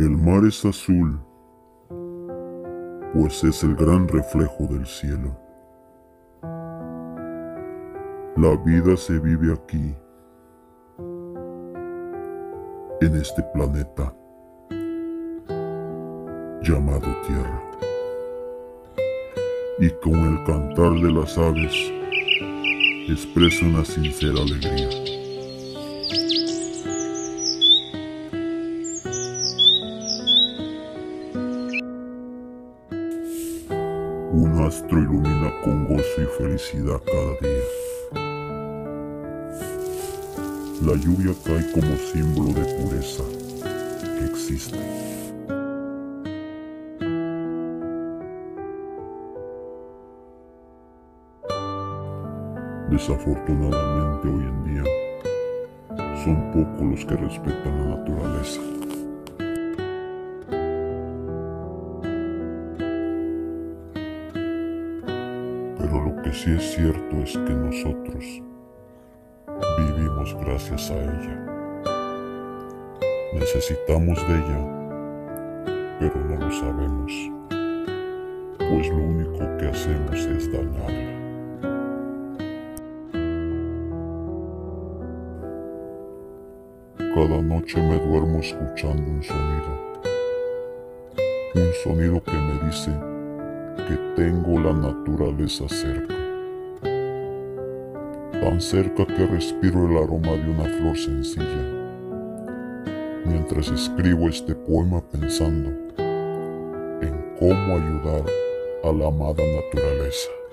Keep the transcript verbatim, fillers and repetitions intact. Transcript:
El mar es azul, pues es el gran reflejo del cielo. La vida se vive aquí, en este planeta llamado Tierra. Y con el cantar de las aves expresa una sincera alegría. Un astro ilumina con gozo y felicidad cada día. La lluvia cae como símbolo de pureza que existe. Desafortunadamente hoy en día son pocos los que respetan la naturaleza. Pero lo que sí es cierto es que nosotros vivimos gracias a ella. Necesitamos de ella, pero no lo sabemos, pues lo único que hacemos es dañarla. Cada noche me duermo escuchando un sonido, un sonido que me dice que tengo la naturaleza cerca, tan cerca que respiro el aroma de una flor sencilla, mientras escribo este poema pensando en cómo ayudar a la amada naturaleza.